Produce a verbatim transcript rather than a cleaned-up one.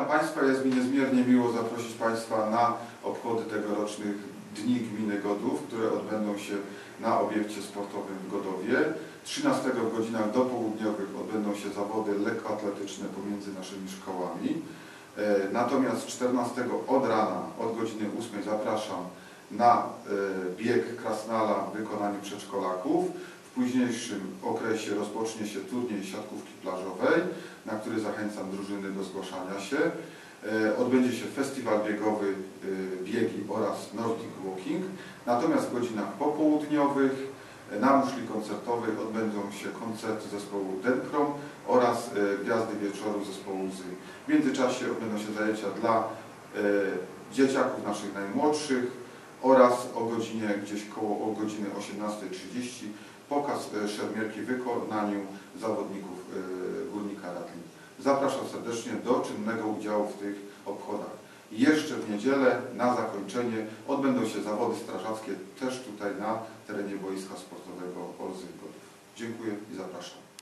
Państwa, jest mi niezmiernie miło zaprosić Państwa na obchody tegorocznych Dni Gminy Godów, które odbędą się na obiekcie sportowym w Godowie. trzynastego w godzinach dopołudniowych odbędą się zawody lekkoatletyczne pomiędzy naszymi szkołami. Natomiast czternastego od rana, od godziny ósmej zapraszam na bieg Krasnala w wykonaniu przedszkolaków. W późniejszym okresie rozpocznie się turniej siatkówki plażowej, na który zachęcam drużyny do zgłaszania się. Odbędzie się festiwal biegowy, biegi oraz Nordic Walking. Natomiast w godzinach popołudniowych na muszli koncertowej odbędą się koncerty zespołu Denkrom oraz Gwiazdy Wieczoru zespołu Łzy. W międzyczasie odbędą się zajęcia dla dzieciaków naszych najmłodszych oraz o godzinie gdzieś koło o godziny osiemnastej trzydzieści pokaz szermierki w wykonaniu zawodników Górnika Radlin. Zapraszam serdecznie do czynnego udziału w tych obchodach. Jeszcze w niedzielę na zakończenie odbędą się zawody strażackie też tutaj na terenie boiska sportowego Olzy Godów. Dziękuję i zapraszam.